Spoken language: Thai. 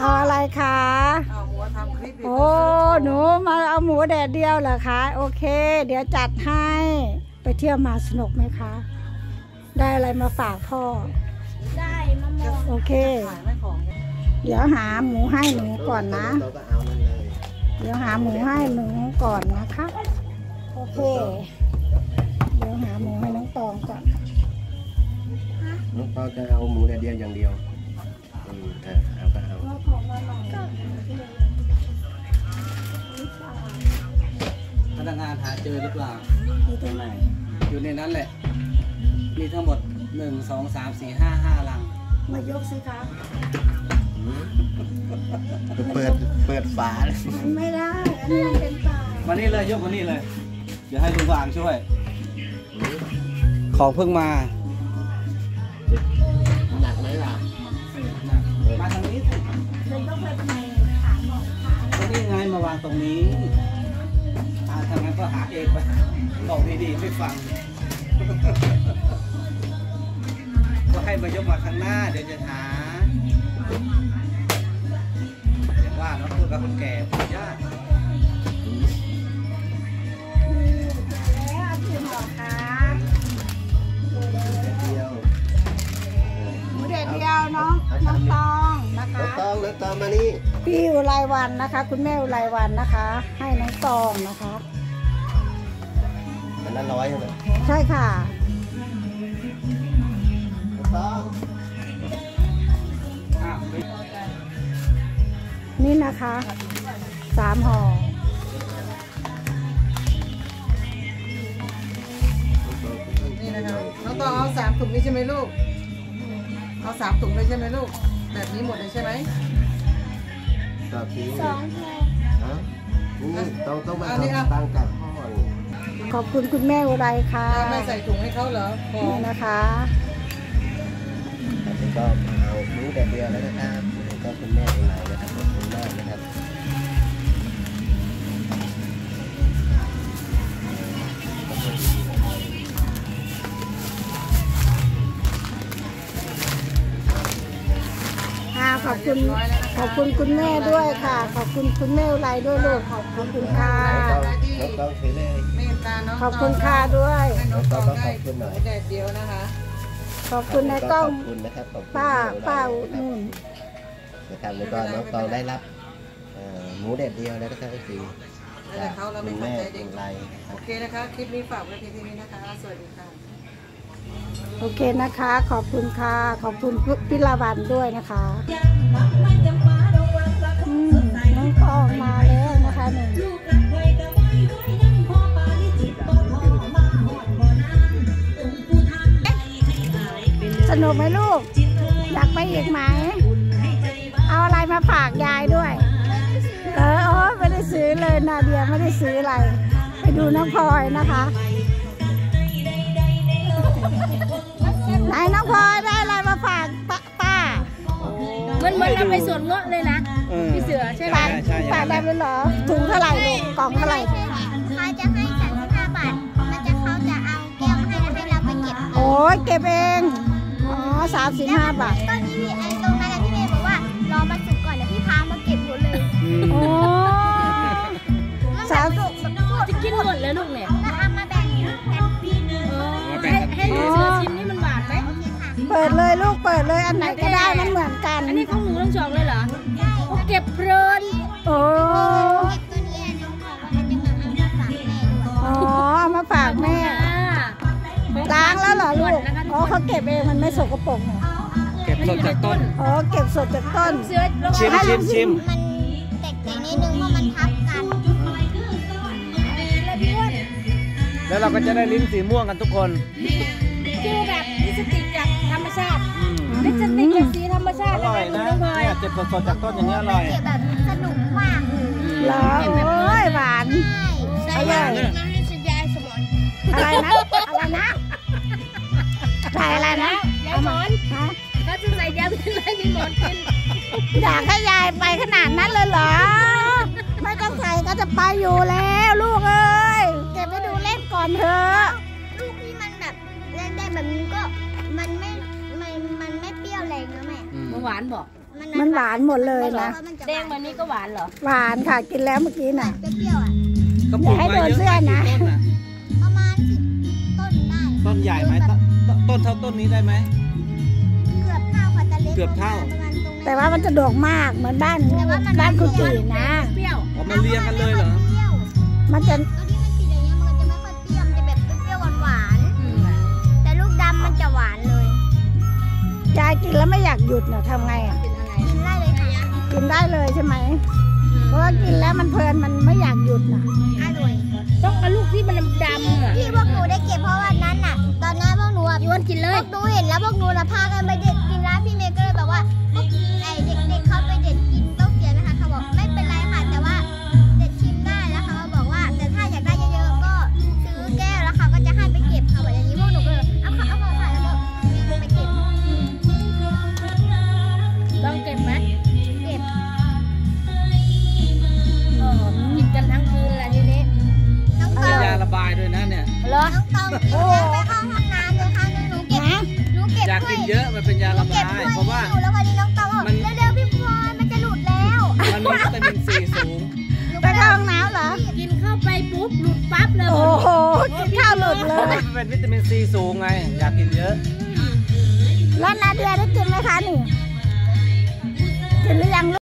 เอาอะไรคะเอาหมูทำคลิปโอ้หนูมาเอาหมูแดดเดียวเหรอคะโอเค เดี๋ยวจัดให้ไปเที่ยวมาสนุกไหมคะได้อะไรมาฝากพ่อได้มะม่วงโอเคเดี๋ยวหาหมูให้หนูก่อนนะเดี๋ยวหาหมูให้หนูก่อนนะคะโอเคเดี๋ยวหาหมูให้น้องตองก่อนน้องตองจะเอาหมูแดดเดียวอย่างเดียวเอาก็เอาพนักงานหาเจอหรือเปล่าอยู่ตรงไหนอยู่ในนั้นแหละมีทั้งหมด1 2 3 4 5 5ลังมายกสิคะเปิดฝาไม่ได้อันนี้เป็นฝาวันนี้เลยยกวันนี้เลยเดี๋ยวให้ลุงวางช่วยของเพิ่งมาหนักไหมล่ะมาทางนี้เลยต้องไปทำไมขาหมอกขาก็นี่ไงมาวางตรงนี้ทางนั้นก็หาเองไปบอกดีๆไม่ฟังก็ให้มายกมาข้างหน้าเดี๋ยวจะหาเดี๋ยวว่าน้องพูดกับคนแก่พูดยากแล้วคุณหมอคะหมูแดดเดียวน้องตองนะคะน้องตองมานี่พี่อุไรวันนะคะคุณแม่อุไรวันนะคะให้น้องตองนะคะมันละ100ใช่ไหมใช่ค่ะนี่นะคะ3 ห่อนี่นะคะน้องตองเอา3 ถุงนี้ใช่ไหมลูกเอา3 ถุงเลยใช่ไหมลูกแบบนี้หมดเลยใช่ไหมต่อที 2 ถุงต้องมาตั้งกับพ่อขอบคุณคุณแม่อุไรค่ะไม่ใส่ถุงให้เขาเหรอนี่นะคะก็เอาหมูแดดเดียวแล้วนะครับก็คุณแม่อุไรนะครับขอบคุณมากนะครับขอบคุณคุณแม่ด้วยค่ะขอบคุณคุณแม่อุไรด้วยลูกขอบคุณค่ะขอบคุณค่ะด้วยน้องตองขอบคุณหน่อยแดดเดียวนะคะขอบคุณในกล้องป้านู่นนะครับแล้วก็น้องตองได้รับหมูแดดเดียวแล้วนะครับสีเขาเราไม่สนใจเด็กไรโอเคนะคะคลิปนี้ฝากไว้เพียงเท่านี้นะคะสวัสดีค่ะโอเคนะคะขอบคุณค่ะขอบคุณพิลาวันด้วยนะคะน้องตองมาแล้วนะคะหนึ่งสนุกไหมลูกอยากไปอีกไหมเอาอะไรมาฝากยายด้วยโอ้ไม่ได้ซื้อเลยนาเดียไม่ได้ซื้ออะไรไปดูน้องพลอยนะคะไหนน้องพลอยได้อะไรมาฝากป้ามันเอาไปส่วนเงาะเลยนะพี่เสือใช่ไหมฝากได้เลยเหรอถุงเท่าไหร่กล่องเท่าไหร่เขาจะให้35 บาทมันจะเขาจะเอาแก้วให้เราไปเก็บโอ้ยเก็บเองอ๋อ35 บาทตอนนี้พี่ไอ้ตรงนั้นพี่เมย์บอกว่ารอมาสุกก่อนแล้วพี่พามาเก็บหมดเลยโอ้จะกินหมดแล้วลูกเนี่ยแล้วเอามาแบ่งกันให้เสือชิมนี่มันหวานไหมเปิดเลยลูกเปิดเลยอันไหนก็ได้มันเหมือนกันอันนี้ของหนูทั้ง2เลยเหรอเก็บเพลินโอ้มาฝากแม่ล้างแล้วเหรอลูกอ๋อเขาเก็บเองมันไม่สกปรกเหรอเก็บสดจากต้นอ๋อเก็บสดจากต้นชิมมันแตกนิดนึงเพราะมันทับกันแล้วเราก็จะได้ลิ้นสีม่วงกันทุกคนคือแบบลิปสติกจากธรรมชาติลิปสติกจากสีธรรมชาติอร่อยนะเนี่ยเก็บสดจากต้นอย่างนี้อร่อยแบบสนุกมากเหรอโอ้ยหวานอร่อยมาให้สัญญาสมอนอะไรนะใส่อะไรนะยายหมอนก็จะใส่ยาเป็นอะไรยายหมอนกินอยากให้ยายไปขนาดนั้นเลยเหรอไม่ต้องใส่ก็จะไปอยู่แล้วลูกเอ้ยเก็บไปดูเล่นก่อนเถอะลูกที่มันแบบเล่นได้แบบนี้ก็มันไม่เปรี้ยวแรงนะแม่หวานบอกมันหวานหมดเลยนะแดงแบบนี้ก็หวานเหรอหวานค่ะกินแล้วเมื่อกี้น่ะเปรี้ยวๆอ่ะก็ปลูกอย่าให้มาโดนเยอะเสื้อนะกี่ต้นประมาณ10 ต้นได้ต้นใหญ่ไหมต้นเท่าต้นนี้ได้ไหมเกือบเท่าค่ะแต่เล็กเกือบเท่าประมาณตรงนี้แต่ว่ามันจะดกมากเหมือนบ้านแต่ว่ามันบ้านคุณจีนะเปรี้ยวอ๋อมาเรียงกันเลยเหรอเปรี้ยวมันจะตัวที่มันสีอย่างเงี้ยมันจะไม่ค่อยเปรี้ยวมันจะแบบเปรี้ยวๆหวานๆแต่ลูกดำมันจะหวานเลยยายกินแล้วไม่อยากหยุดน่ะทำไงอ่ะกินได้เลยค่ะกินได้เลยใช่ไหมเพราะว่ากินแล้วมันเพลินมันไม่อยากหยุดน่ะอร่อยต้องเอาลูกที่มันดำๆอ่ะที่พวกหนูได้เก็บเพราะวันนั้นน่ะ ตอนนั้นพวกหนูอ่ะโยนกินเลพยวกหนูเห็นแล้วพวกหนูน่ะพากันไปเด็ดกินแล้วพี่เมย์ก็เลยแบบว่าพวกไอเด็กๆเขาไปเด็ดกินต้องเสียนะคะเขาบอกไม่เป็นไรค่ะแต่ว่าเด็ดชิมได้แล้วเขาก็บอกว่าแต่ถ้าอยากได้เยอะๆก็ซื้อแก้วแล้วเขาก็จะให้ไปเก็บเขาแบบอย่างนี้พวกหนูก็เลยเอาค่ะแล้วก็ไปเก็บลองเก็บไหมเก็บกินกันทั้งคืนแหละทีนี้น้องตเป็อน งยาระบายด้วยนะเนี่ยเหรอน้องตองกินแล้วไปเข้าห้องน้ำเลยค่ะหนูเก็บอยากกินเยอะมันเป็นยาระบายเพราะว่าหนูแล้ววันนี้น้องตองบอกเร็วๆพี่พลอยมันจะหลุดแล้วมันมีวิตามินซีสูงไปเข้าห้องน้ำเหรอกินเข้าไปปุ๊บหลุดปั๊บเลยโอ้โหกินข้าวหลุดเลยมันเป็นวิตามินซีสูงไง อยากกินเยอะแล้วนาเดียได้กินไหมคะนี่ กินหรือยัง